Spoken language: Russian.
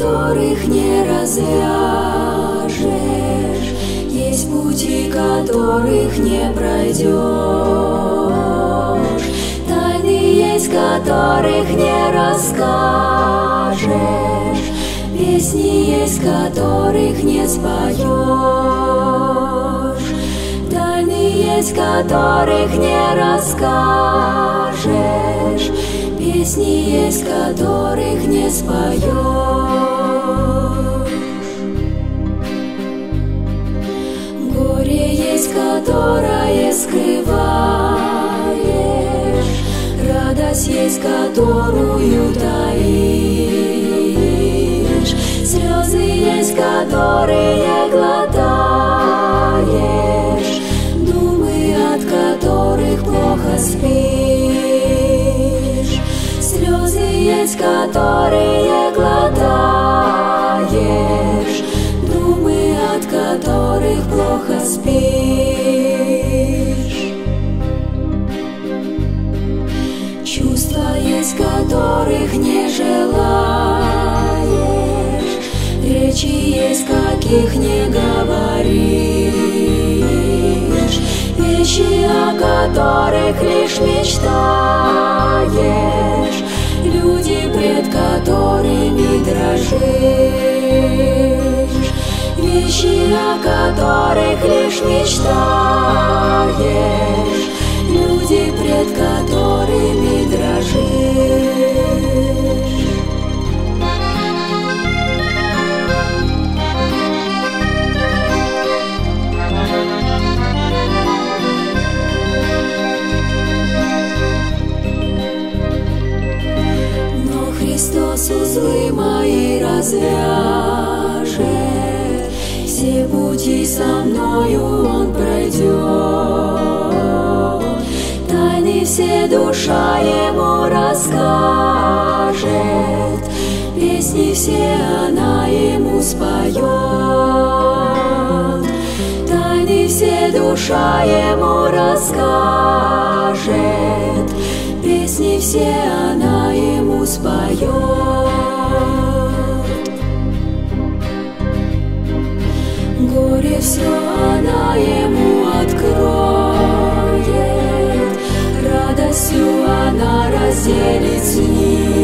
которых не развяжешь, есть пути, которых не пройдешь, тайны есть, которых не расскажешь, песни есть, которых не споешь, тайны есть, которых не расскажешь, песни есть, которых не споешь. Горе есть, которое скрываешь, радость есть, которую таишь, слезы есть, которые глотаешь, думы, от которых плохо спишь, слезы есть, которые глотаешь, думы, от которых плохо спишь, чувства есть, которых не желаешь, речи есть, каких не говоришь, вещи, о которых лишь мечтаешь, люди, пред которыми дрожишь, вещи, о которых лишь мечтаешь, люди, пред которыми дрожишь. Христос узлы мои развяжет, все пути со мною Он пройдет, тайны все душа Ему расскажет, песни все она Ему споет, тайны все душа Ему расскажет, песни все она Ему споет. Горе все она Ему откроет, радостью она разделит с Ним.